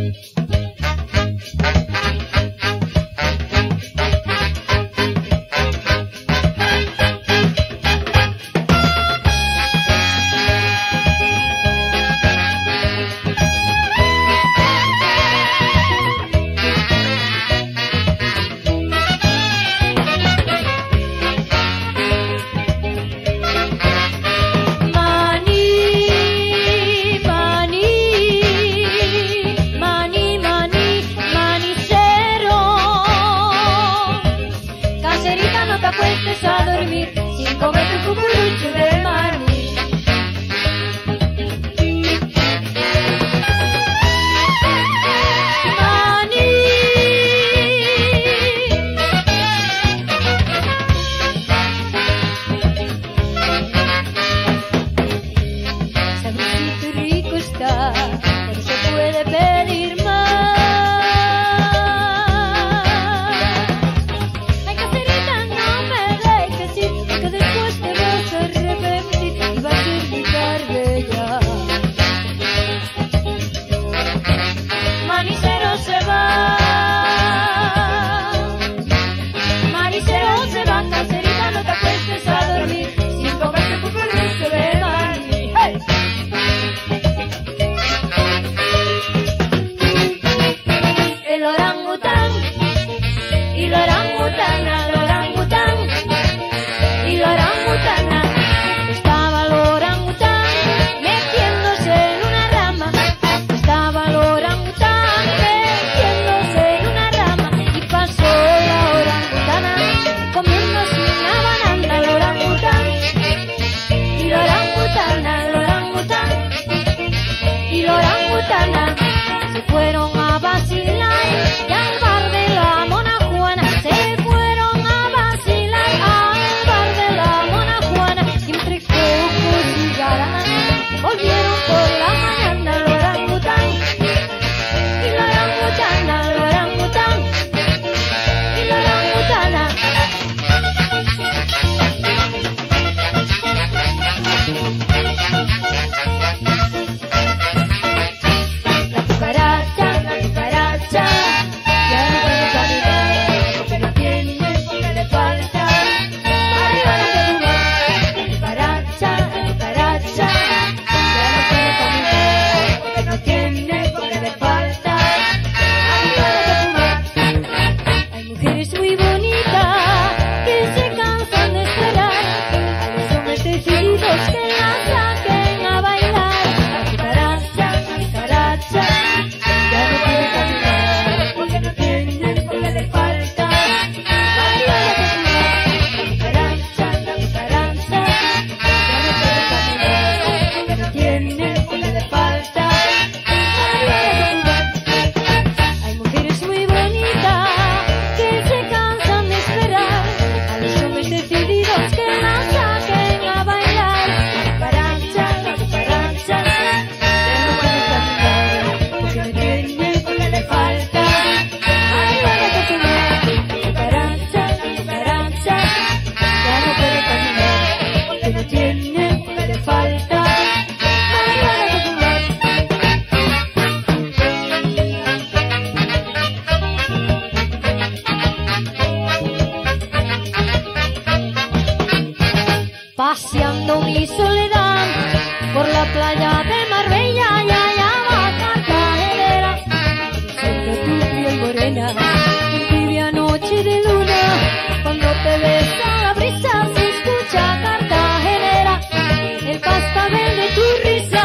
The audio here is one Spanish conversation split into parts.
paseando mi soledad por la playa de Marbella y allá va Cartagenera, sobre tu piel morena, en tibia noche de luna, cuando te besa la brisa se escucha Cartagenera, el cascabel de tu risa,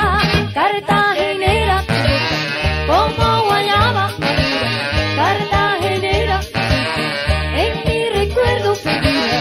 Cartagenera, como guayaba madura, Cartagenera, en mi recuerdo perdida.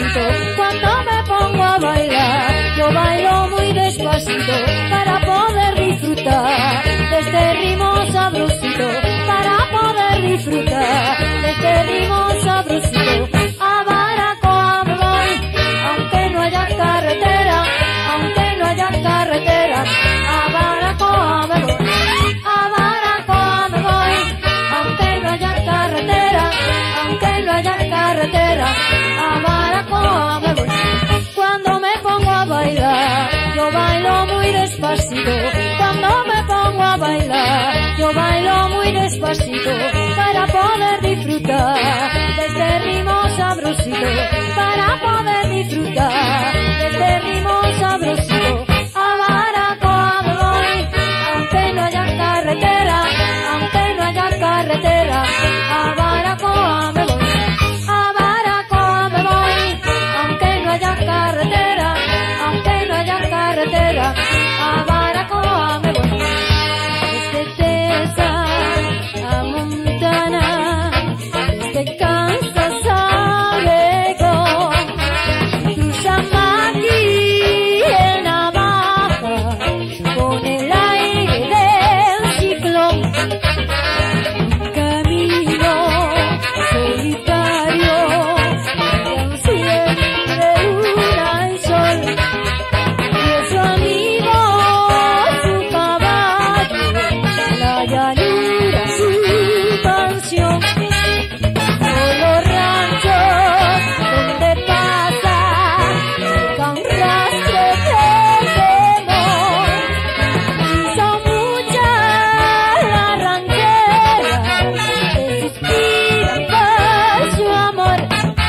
despacito. Cuando me pongo a bailar, yo bailo muy despacito para poder disfrutar de este ritmo sabrosito, para poder disfrutar de este ritmo sabrosito. A Baracoa me voy, aunque no haya carretera, aunque no haya carretera. A Baracoa me voy, a Baracoa me voy, aunque no haya carretera, aunque no haya carretera. A Baracoa me voy. Cuando me pongo a bailar, yo bailo muy despacito. Cuando me pongo a bailar, yo bailo muy despacito para poder disfrutar de este ritmo sabrosito, para poder disfrutar de este ritmo sabrosito. A Baracoa me voy, aunque no haya carretera, aunque no haya carretera. A Baracoa me voy, a Baracoa me voy, aunque no haya carretera, aunque no haya carretera. A Baracoa me voy. Desde Texas a Montana, desde Kansas a Oregón, cruzamos aquí en Navaja con el aire del ciclón. Un camino solitario de un cielo de luna y sol, y su amigo, su caballo, la llanura, su canción. Por los ranchos donde pasa, deja un rastro de temor, y son muchas las rancheras que suspiran por su amor.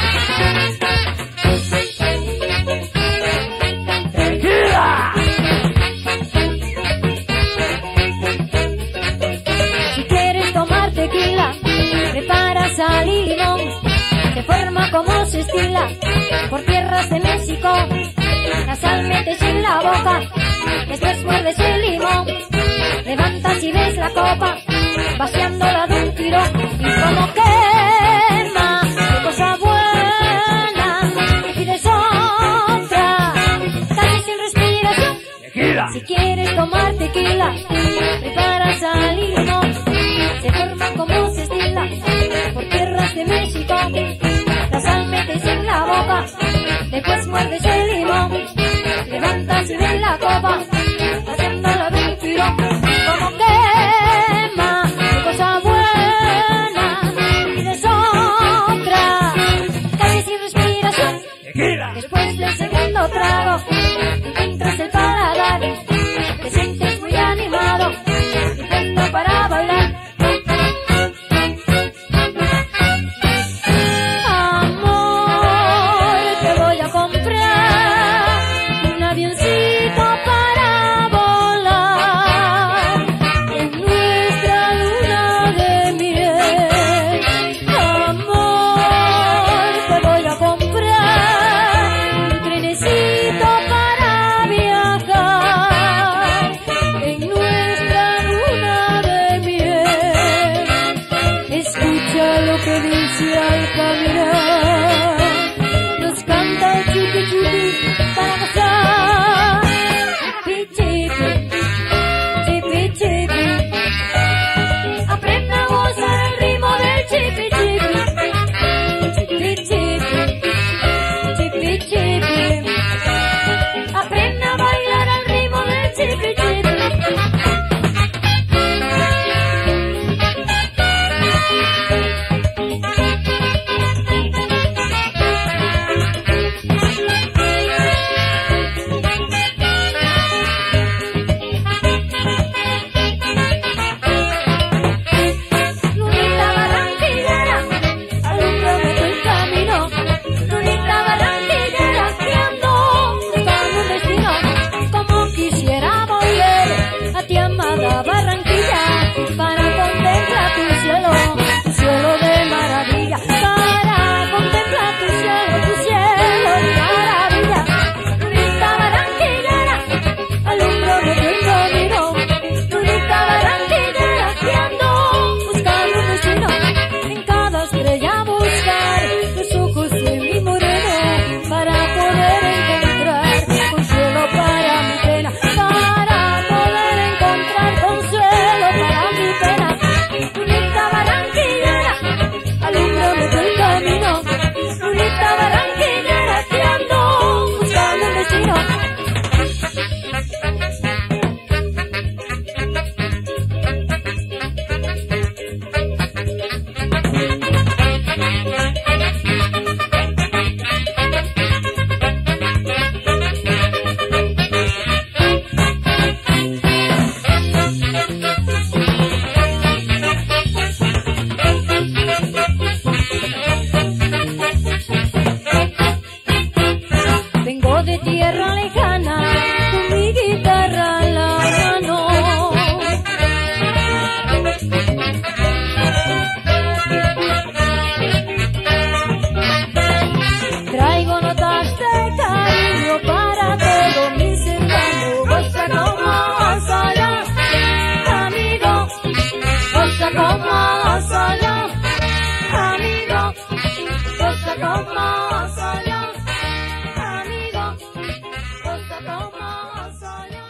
Si quieres tomar tequila, prepara sal y limón, de forma como se estila por tierras de México. La sal metes en la boca, después muerdes el limón, levantas y ves la copa, vaciándola de un tiro, y como quema, qué cosa buena, y pides otra, casi sin respiración. Si quieres tomar tequila, prepara sal y limón, de forma como se estila por tierras de México. La sal metes en la boca, después muerdes el limón, levantas y ves la copa, haciéndola de un tirón. Como quema, qué cosa buena, pides otra, casi sin respiración. Después del segundo trago, encuentras el paladar, te sientes muy animado y pronto para bailar. Amor, te voy a comprar un avioncito para volar en nuestra luna de miel. Amor, te voy a comprar un trenecito para viajar en nuestra luna de miel. Escucha lo que dice al caminar, nos canta el chipi chipi para gozar. Chipi chipi, chipi chipi, aprenda a gozar el ritmo del chipi chipi. Chipi chipi, chipi chipi, aprenda a bailar al ritmo del chipi chipi. palabras de cariño para todos mis hermanos. Goza como vas allá, amigo. Goza como vas allá, amigo. Goza como vas allá, amigo. Goza como vas allá.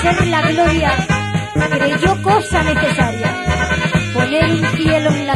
ser la gloria, creyó cosa necesaria, poner un cielo en la